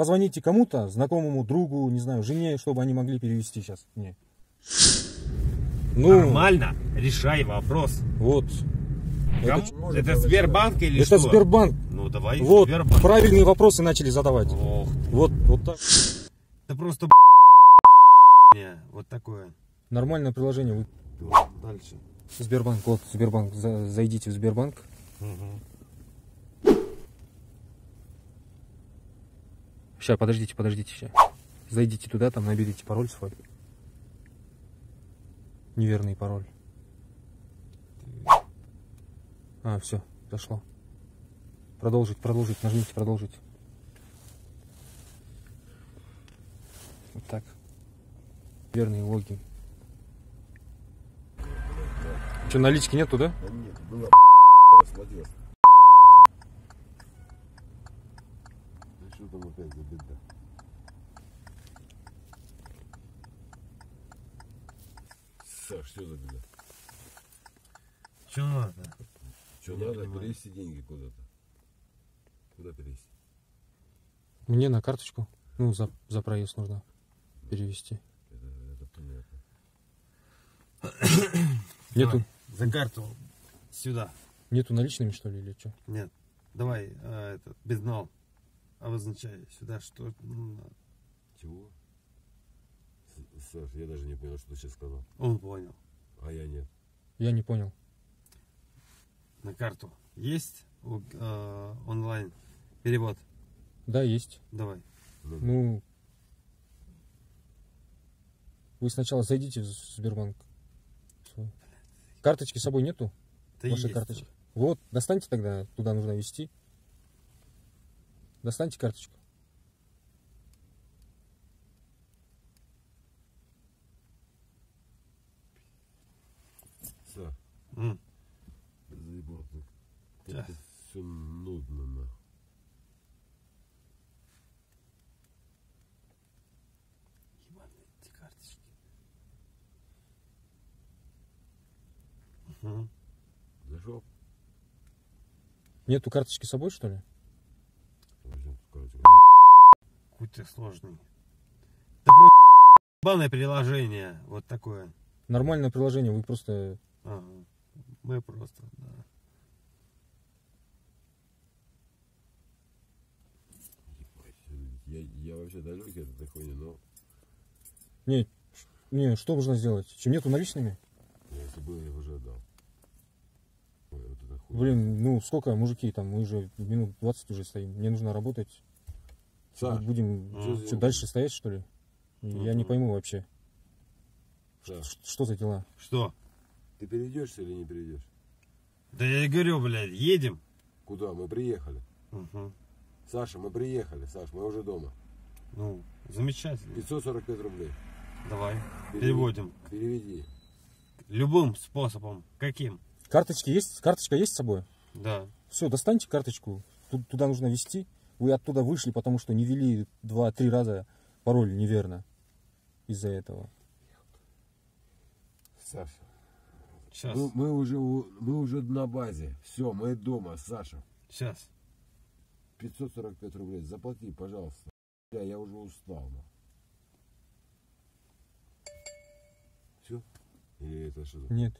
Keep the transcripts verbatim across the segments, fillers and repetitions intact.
позвоните кому-то, знакомому, другу, не знаю, жене, чтобы они могли перевести сейчас мне. Ну, нормально, решай вопрос. Вот. Это, это Сбербанк или это что? Это Сбербанк. Ну давай. Вот, Сбербанк. правильные вопросы начали задавать. Ох. Вот, вот так. Это просто вот такое. Нормальное приложение. Вы... Дальше. Сбербанк, вот Сбербанк. Зайдите в Сбербанк. Угу. Сейчас, подождите, подождите, сейчас. Зайдите туда, там наберите пароль свой. Неверный пароль. А, все, зашло. Продолжить, продолжить, нажмите продолжить. Вот так. Верный логин. Что, налички нету, да? Да нет, было смотрел. Ну что там опять за беда? Саш, что за беда? Что надо? Что Я надо? понимаю. Перевести деньги куда-то. Куда перевести? Мне на карточку. Ну, за, за проезд нужно перевести. Это, это понятно. Нету, За карту сюда. нету наличными, что ли, или что? Нет. Давай, а, этот, безнал. Обозначай сюда, что ну, надо. Чего? С- Саш, я даже не понял, что ты сейчас сказал. Он понял. А я нет. Я не понял. На карту есть э, онлайн перевод? Да, есть. Давай. Ну, Ну, вы сначала зайдите в Сбербанк. Свой. Карточки с собой нету? Да Ваши есть. карточки. Вот, достаньте тогда, туда нужно ввести. Достаньте карточку. Саш, М. заебал ты. Сейчас. Это все нудно, нахуй. Ебаные эти карточки. Угу. Зашел? Нету карточки с собой, что ли? Возьмем, короче, Какой-то сложный. Да просто ебаное приложение. Вот такое. Нормальное приложение, вы просто... Ага. Мы просто, да. Я, я вообще далекий от этой хуйни, но Не, не, что нужно сделать? Чем нету наличными? если бы я уже отдал. Ой, вот это хуйня. Блин, ну сколько, мужики, там, мы уже минут двадцать уже стоим. Мне нужно работать. Саш, Будем что что, за- дальше стоять, что ли? Я не пойму вообще. Саш, Ш- Что за дела? Что? ты перейдешься или не перейдешь? Да я и говорю, блядь, едем. Куда? Мы приехали. Угу. Саша, мы приехали. Саш, мы уже дома. Ну, замечательно. пятьсот сорок пять рублей. Давай, Переведи. переводим. Переведи. Любым способом. Каким? Карточки есть? Карточка есть с собой? Да. Все, достаньте карточку. Ту- Туда нужно ввести. Вы оттуда вышли, потому что не ввели два-три раза пароль неверно. Из-за этого. Саша, Сейчас. мы, мы уже у- мы уже на базе. Все, мы дома, Саша. Сейчас. пятьсот сорок пять рублей. Заплати, пожалуйста. Бля, я уже устал. нахуй. Все? Или это что? Нет.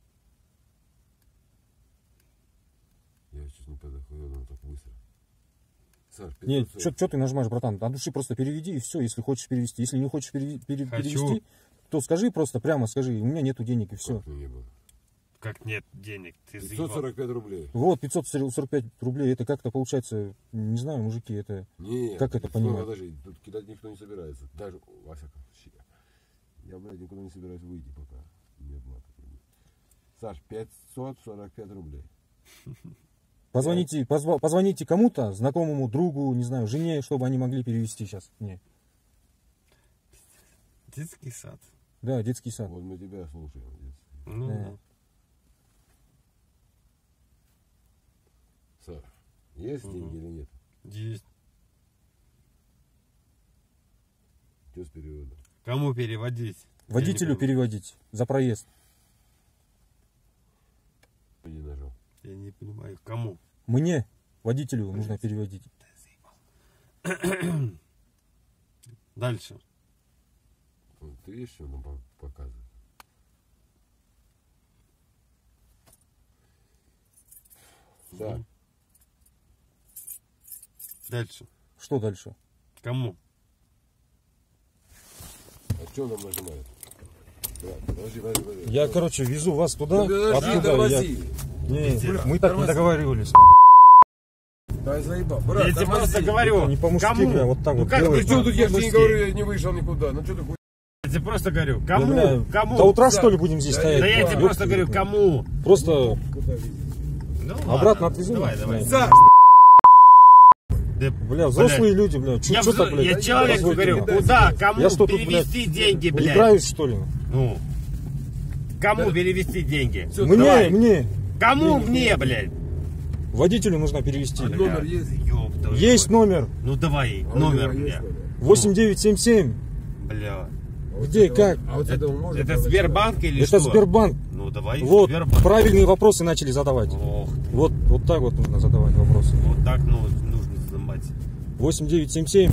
Я сейчас не подохуел, так быстро. Саш, Нет, пятьсот сорок. что ты нажимаешь, братан? От души просто переведи и все, если хочешь перевести. Если не хочешь пере- пере- Хочу. перевести, то скажи просто, прямо скажи, у меня нету денег и все. Как мне не было? Как нет денег? Ты пятьсот заебал. сорок пять рублей. Вот, пятьсот сорок пять рублей, это как-то получается, не знаю, мужики, это... Нет, Как это стой, понимать? Подожди, тут кидать никто не собирается. Даже, во всяком случае. Я, блядь, никуда не собираюсь выйти пока. Не оплата. Саш, пятьсот сорок пять рублей. Позвоните, позва- позвоните кому-то, знакомому, другу, не знаю, жене, чтобы они могли перевести сейчас мне. Детский сад. Да, детский сад. Вот мы тебя слушаем. Ну, Да. Саш, есть Мгм. деньги или нет? есть. Что с переводом? Кому переводить? Водителю Я не переводить за проезд. Не нажал. понимаю. Я не понимаю, кому? Мне, водителю, нужно переводить. Дальше. Вот ты видишь, что нам по- показывает? Да. Дальше. Что дальше? Кому? А что нам нажимает? Да, подожди, подожди, подожди. Я, короче, везу вас туда. Ну, подожди, оттуда я... тормози. Не, мы так не договаривались. Да, заебал. Брат, Я тебе тормози. просто говорю. Не по-мужски, Кому? бля, вот так Ну вот как делай. ты Ты что тут, я же по-мужски? не говорю, я не вышел никуда. Ну что ты хуй? Я тебе просто говорю, кому? Бля, Кому? До утра, Да. что ли, будем здесь Да стоять? Да я тебе Ёпта, просто говорю, блин. кому? Просто Куда видишь? Ну, обратно ладно. отвезу. Давай, бля. давай. Саш, Да, Бля, взрослые люди, бля. Я, Че взро- так, блядь? я человеку позвольте говорю, мне. куда куда, здесь? кому Я что, тут, перевести блядь, деньги, блядь? Играюсь, что ли? Ну, кому перевести деньги? Всё, Мне, давай. мне. Кому мне, блядь? Водителю нужно перевести. А номер есть? Ёб твою Есть мать. номер. Ну давай, А у номер него мне. есть номер? восемь девять семь семь. Бля. А вот Где, это как? он- А вот это он может? Это получить? Сбербанк или Это что? Сбербанк. Ну давай, Вот, Сбербанк. правильные вопросы начали задавать. Ох, Вот, вот так вот нужно задавать вопросы. вот так ну, нужно снимать. восемь девять семь семь.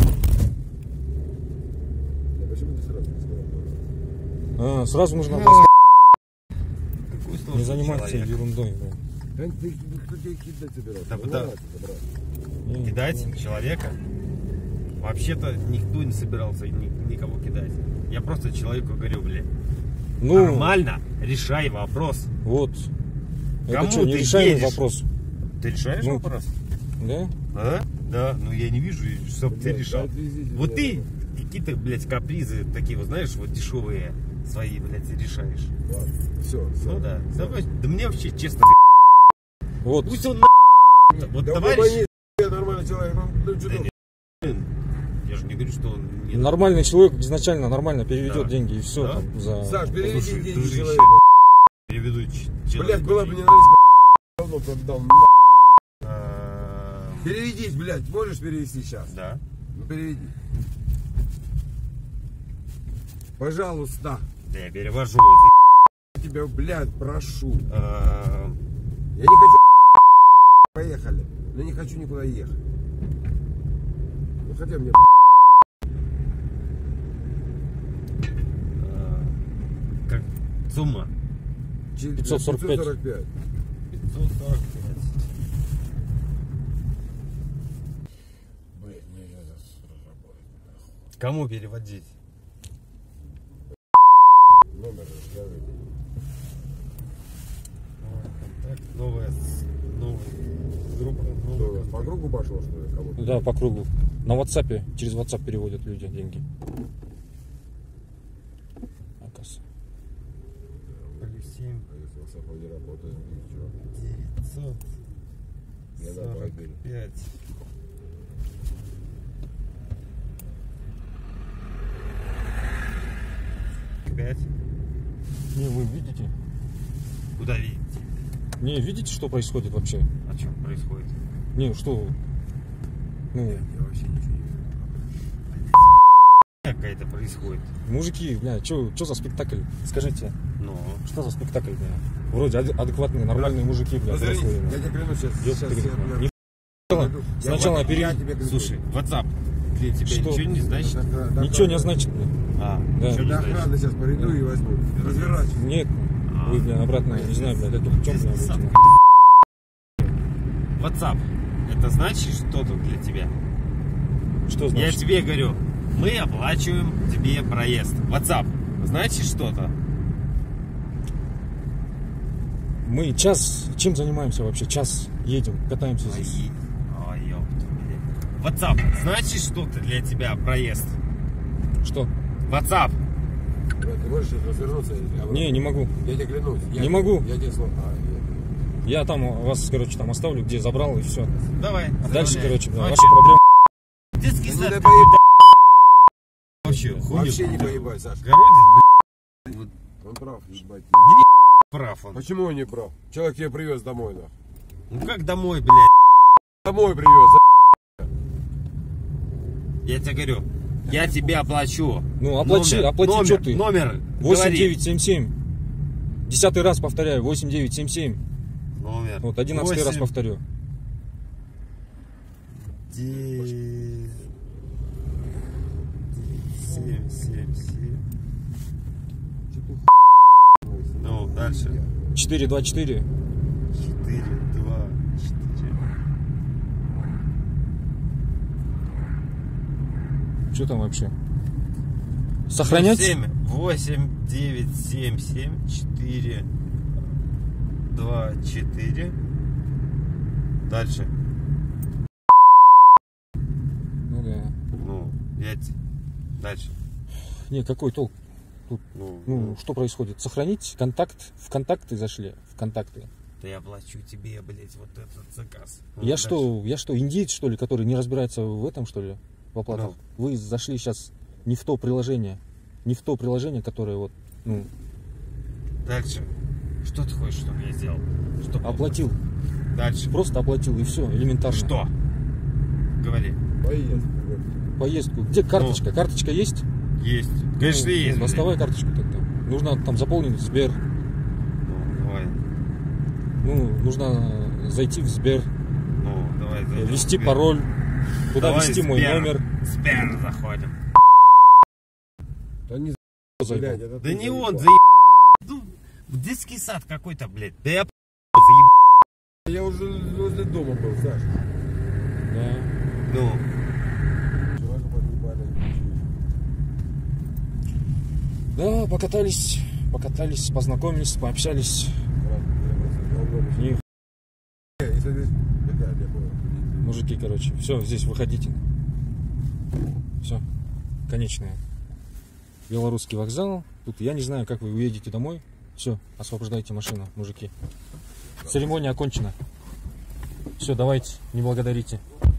Да почему ты сразу не сказал? А, сразу нужно Какой не сложный заниматься человек. ерундой. Бля. Да ты, кто тебе кидать собирался? Да, Ну, да. ладно, брат. Не, Кидать человека? Вообще-то никто не собирался ни- никого кидать. Я просто человеку говорю, блядь, Ну, нормально решай вопрос. вот. Кому Это что, ты нерешаемый едешь? вопрос? Ты решаешь Ну, вопрос? Да? А? Да, ну я не вижу, чтобы ты Блядь, решал. отвезите Вот меня ты домой. какие-то, блядь, капризы такие, вот знаешь, вот дешевые свои, блядь, решаешь. Ладно, все, все. Ну да. Давай, да мне вообще честно, Вот. пусть он на... Вот Да товарищ, угомонись, я нормальный человек. Ну, ну что Да ты? не- я же не говорю, что он не... Нормальный человек изначально нормально переведет Да. деньги и все. Да? Там, за... Саш, переведи Слушай, деньги дружище, человеку. Переведу ч- Блять, человеку была бы деньги. не наличка, давно бы отдал. А, Переведись, блядь, можешь перевести сейчас? Да. Ну переведи. Пожалуйста. Да я перевожу. Я тебя, блядь, прошу. А, Я не хочу. Поехали. Но не хочу никуда ехать. Ну хотя мне. а, Как сумма? пятьсот сорок пять. пятьсот сорок пять. пятьсот сорок пять. Блядь, мне надо разработать. Кому переводить? Номер расскажи. Так, новая, с- новая группа. Что, Новый у вас по контакт. кругу пошло, что ли, кому-то? Да, по кругу. На WhatsApp, через WhatsApp переводят люди деньги. Оказывается. Плюс семь, А если WhatsApp не работает, и чё? девятьсот Я на сорок Вайбере. пять. Пять. Не, вы видите? Куда видите? Не, видите, что происходит вообще? А что происходит? Не, что... Ну, Я вообще ничего не вижу. Какая-то происходит. мужики, бля, что за спектакль? Скажите, Но. что за спектакль, бля? Вроде ад- адекватные, нормальные мужики, бля, Развернись, взрослые. я бля. тебе клянусь, сейчас, Ёпта, сейчас говорит, я, бля. бля, Не пойду. Сначала я, пере- я тебе клянусь. Слушай, WhatsApp для тебя Что? ничего не значит? Да, да, да, Ничего да. не значит, бля. А, Да. ничего не До значит. охраны сейчас приду и возьму. Разворачивай. Нет, вы, бля, обратно, не знаю, бля, каким путем, бля, Сам выйти. WhatsApp. Это значит что-то для тебя? Что Я значит? тебе говорю, мы оплачиваем тебе проезд. WhatsApp. Значит что-то? Мы час, чем занимаемся вообще? Час едем, катаемся здесь. Ой, ой, ёпта, блин. WhatsApp. Значит что-то для тебя проезд? Что? WhatsApp. Брат, ты можешь сейчас развернуться? или обратно? Не, не могу. Я тебе клянусь. Я, Не могу. Я тебе слово. А, я... Я там вас, короче, там оставлю, где забрал, и все. Давай. А дальше, оставляй. короче, бля, Вообще, ваши проблемы. Детский Ну, сад. да какой-то Вообще, хуйню. Вообще не поебай, Саша. Городец, блядь, Он прав, ебать. прав он. Почему он не прав? Человек тебя привез домой, нахуй. Ну как домой, блядь? Домой привез, Я тебе говорю, я тебе оплачу. Ну, оплати, Номер, оплати, номер, что ты? Номер, восемь говори. девять семь семь. Десятый раз повторяю, восемь девять семь семь. Номер. Вот, одиннадцатый раз восемь, повторю. девять, семь, семь, семь. Ну, дальше. четыре, два, четыре. четыре, два, четыре. Что там вообще? Сохранять? семь, восемь, девять, семь, семь, четыре, два, четыре. Дальше. Ну да. Ну, пять. Дальше. Не, какой толк? Тут, Ну, ну, ну, что происходит? Сохранить контакт? В контакты зашли? В контакты. да я плачу тебе, блять, вот этот заказ. Ну, Я дальше. что, я что, индиец, что ли, который не разбирается в этом, что ли, в оплатах? Ну. Вы зашли сейчас не в то приложение, не в то приложение, которое вот, ну, Дальше. Что ты хочешь, чтобы я сделал? Что оплатил. Дальше. Просто оплатил, и все, элементарно. Что? Говори. Поездку. Поездку. Где карточка? Карточка есть? Есть. Конечно, Ну, есть. ну, доставай карточку тогда. Нужно там заполнить Сбер. Ну, давай. Ну, нужно зайти в Сбер, Ну, давай. зайдем в ввести Сбер. пароль, туда Давай ввести мой Сбер. номер. Сбер заходим. Да не Зайду. блядь, это Да ты не он, заебал. заеб... Ну, в детский сад какой-то, блядь. Да я заеб... Я уже возле дома был, Саш. Да. Ну, Человека подъебали. Да, покатались, покатались, познакомились, пообщались. И, Если ты... Блядь, я понял. мужики, короче, все, здесь выходите. Все, конечная. Белорусский вокзал. Тут я не знаю, как вы уедете домой. Все, освобождайте машину, мужики. Церемония окончена. Все, давайте, не благодарите.